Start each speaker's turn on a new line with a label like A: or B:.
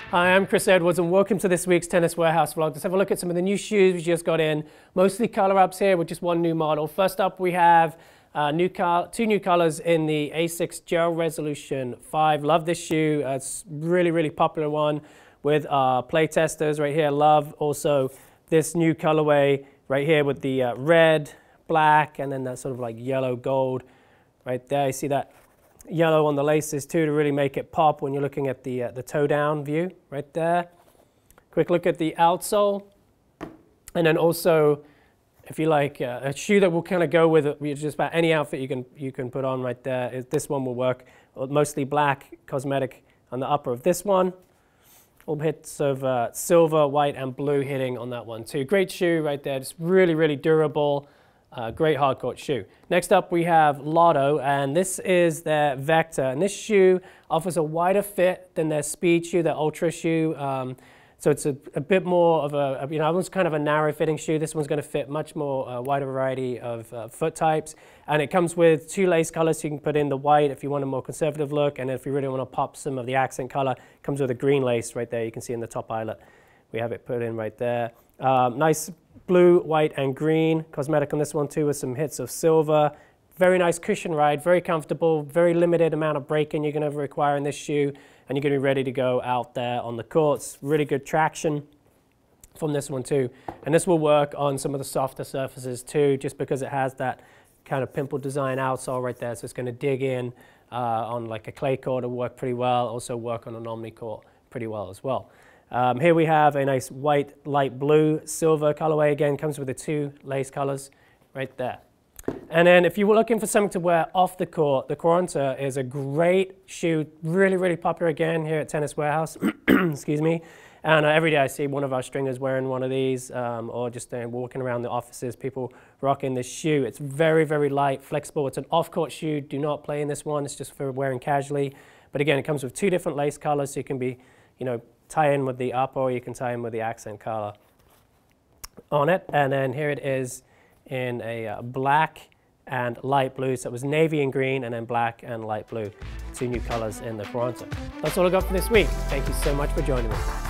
A: Hi, I'm Chris Edwards and welcome to this week's Tennis Warehouse vlog. Let's have a look at some of the new shoes we just got in. Mostly color-ups here with just one new model. First up we have two new colors in the Asics Gel Resolution 5. Love this shoe. It's really popular one with play testers right here. Love also this new colorway right here with the red, black, and then that sort of like yellow gold right there. You see that yellow on the laces too to really make it pop when you're looking at the toe down view right there. Quick look at the outsole, and then also if you like a shoe that will kind of go with just about any outfit you can put on right there. This one will work. Mostly black cosmetic on the upper of this one. Little hits of silver, white, and blue hitting on that one too. Great shoe right there. Just really durable. Great hardcourt shoe. Next up we have Lotto, and this is their Vector, and this shoe offers a wider fit than their Speed shoe, their Ultra shoe. So it's a bit more of that one's kind of a narrow fitting shoe. This one's going to fit much more wider variety of foot types, and it comes with two lace colors. So you can put in the white if you want a more conservative look, and if you really want to pop some of the accent color, it comes with a green lace right there. You can see in the top eyelet we have it put in right there. Nice blue, white, and green cosmetic on this one too, with some hits of silver. Very nice cushion ride, very comfortable, very limited amount of break-in you're going to require in this shoe, and you're going to be ready to go out there on the courts. Really good traction from this one too. And this will work on some of the softer surfaces too, just because it has that kind of pimple design outsole right there, so it's going to dig in on like a clay court. It'll work pretty well, also work on an omni court pretty well as well. Here we have a nice white, light blue, silver colorway. Again, comes with the two lace colors right there. And then if you were looking for something to wear off the court, the Quaranta is a great shoe. Really popular again here at Tennis Warehouse. Excuse me. And every day I see one of our stringers wearing one of these, or just walking around the offices, people rocking this shoe. It's very light, flexible. It's an off-court shoe. Do not play in this one. It's just for wearing casually. But again, it comes with two different lace colors, so you can be, tie in with the upper, or you can tie in with the accent color on it. And then here it is in a black and light blue. So it was navy and green, and then black and light blue. Two new colors in the Quaranta. That's all I got for this week. Thank you so much for joining me.